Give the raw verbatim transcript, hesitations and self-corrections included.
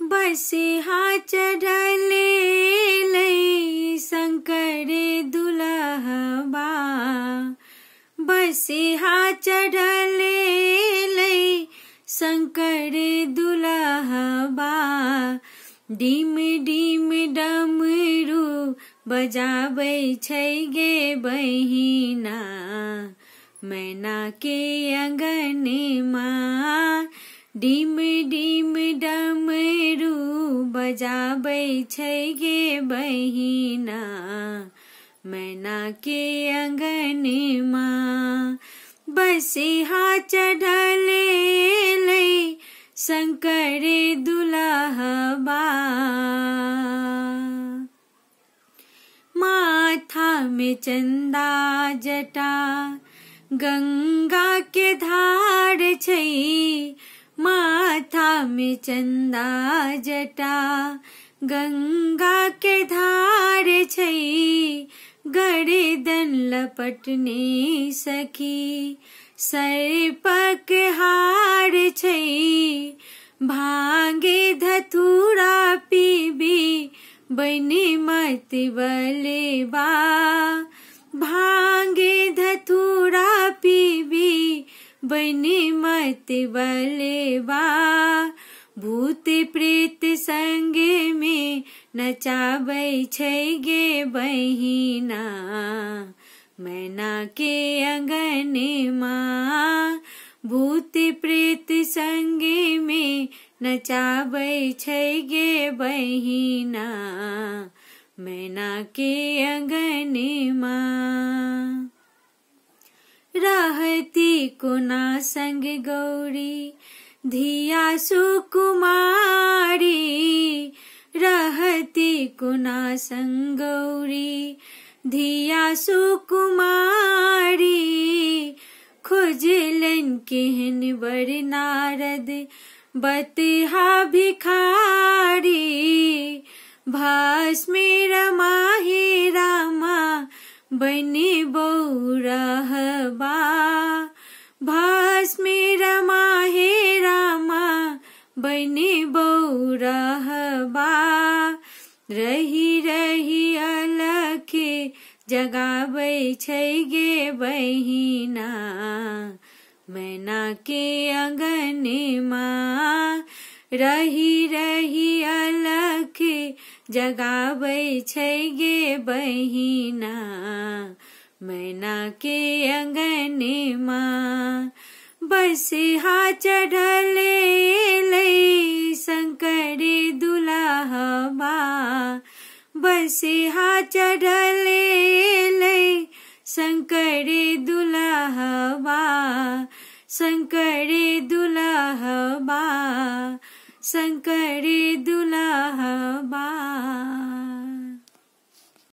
बसिहा चढ़ले लई शंकर दुल्हबा, बसिहा चढ़ले लई शंकर दुल्हबा। डिम डिम डमरू बजाबै छै गे बहिना, मैना के अंगनमा। डिम डिम डमरू बजाबै छै गे बहिना, मैना के अंगनमा। बसिहा चढ़ले लई शंकर दुल्हबा, माथा में चंदा जटा गंगा के धार छै। माथा में चंदा जटा गंगा के धार छै। गर्दन लपटने सखी सर्पक हार छै। भांगे धतूरा पीबी बनी मत बलेबा, भांगे धतूरा पीबी बनी मत बलेबा। भूत प्रेत संग में नचाबै छै गे बहिना, मैना के अंगनमा। भूत प्रेत संग में नचाबै छै गे बहिना, मैना के अंगनमा। रहती कोना संग गौरी धिया सुकुमारी, रहती कोना संग गौरी धिया सुकुमारी। खोजलन केहन बर नारद बतहा भिखारी, भस्म रमाहि रामा बनी बौरहबा। भस्म रमाहि रामा बनी बौरहबा। रही रही अलख जगाबै छै गे बहिना, मैना के अंगनमा। रही रही अलख जगाबै छै गे बहिना, मैना के अंगनमा। बसिहा चढ़ले लई शंकर दुल्हबा, बसिहा चढ़ले लई शंकर दुल्हबा। शंकर दुल्हबा, शंकर दुल्हबा।